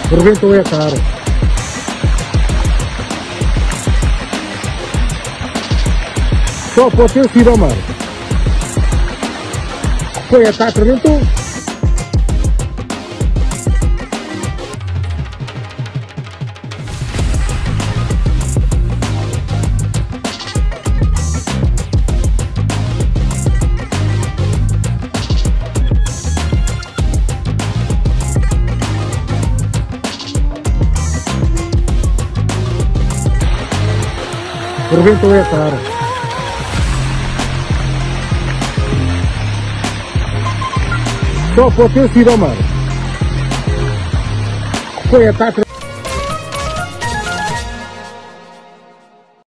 Rebentou a cara. Só pode ter sido ao mar. Foi a cara, rebentou. Rebentou a cara. Só pode ter sido ao mar. Foi a cara.